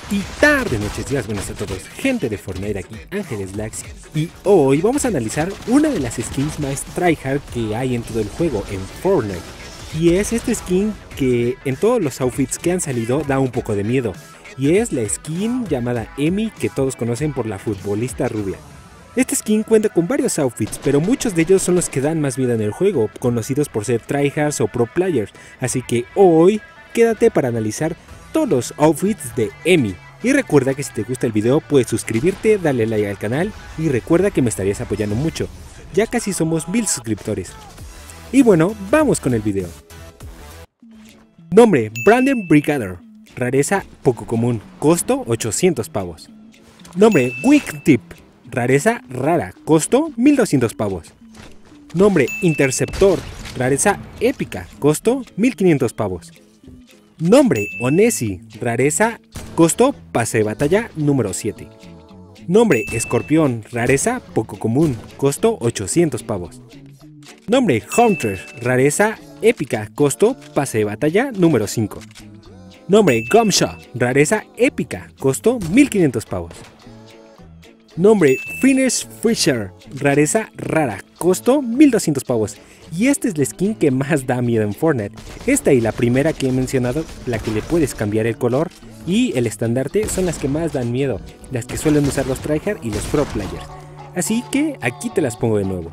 Y tarde, noches, días, buenas a todos, gente de Fortnite, aquí Ángeles Lax. Y hoy vamos a analizar una de las skins más tryhard que hay en todo el juego, en Fortnite. Y es esta skin que en todos los outfits que han salido da un poco de miedo. Y es la skin llamada Emi, que todos conocen por la futbolista rubia. Esta skin cuenta con varios outfits, pero muchos de ellos son los que dan más vida en el juego, conocidos por ser tryhards o pro players. Así que hoy quédate para analizar todos los outfits de Emi. Y recuerda que si te gusta el video puedes suscribirte, darle like al canal y recuerda que me estarías apoyando mucho. Ya casi somos 1000 suscriptores. Y bueno, vamos con el video. Nombre: Brandon Brigadier. Rareza poco común. Costo 800 pavos. Nombre: Weak Tip. Rareza rara. Costo 1200 pavos. Nombre: Interceptor. Rareza épica. Costo 1500 pavos. Nombre: Onesi. Rareza. Costo pase de batalla número 7. Nombre: Escorpión. Rareza poco común. Costo 800 pavos. Nombre: Hunter. Rareza épica. Costo pase de batalla número 5. Nombre: Gumshaw. Rareza épica. Costo 1500 pavos. Nombre: Finish Fisher. Rareza rara. Costo 1200 pavos. Y esta es la skin que más da miedo en Fortnite. Esta y la primera que he mencionado, la que le puedes cambiar el color y el estandarte, son las que más dan miedo, las que suelen usar los tryhard y los pro players. Así que aquí te las pongo de nuevo.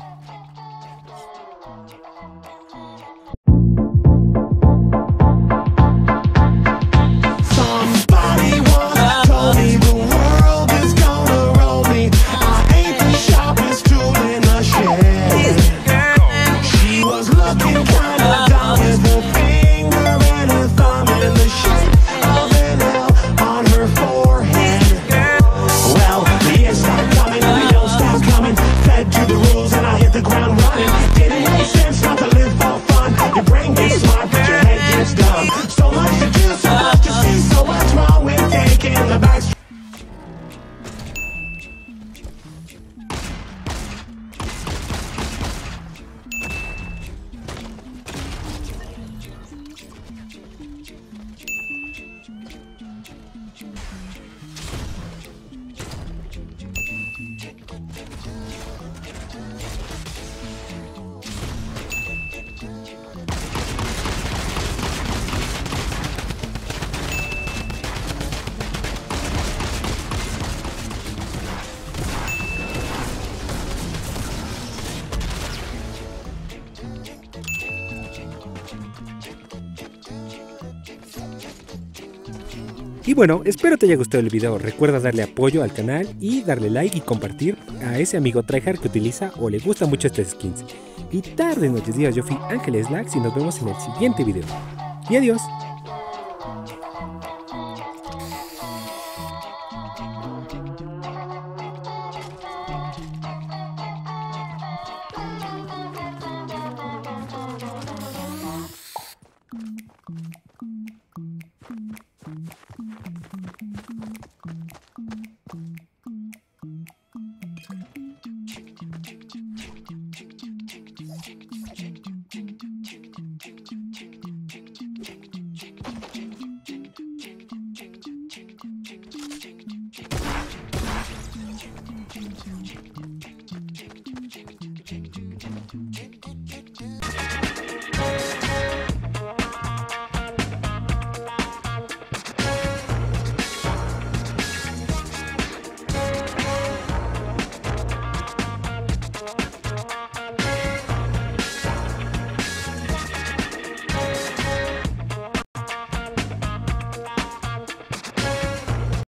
Y bueno, espero te haya gustado el video. Recuerda darle apoyo al canal y darle like y compartir a ese amigo tryhard que utiliza o le gusta mucho estas skins. Y tarde, noches, días, yo fui Ángeles Lax y nos vemos en el siguiente video. Y adiós.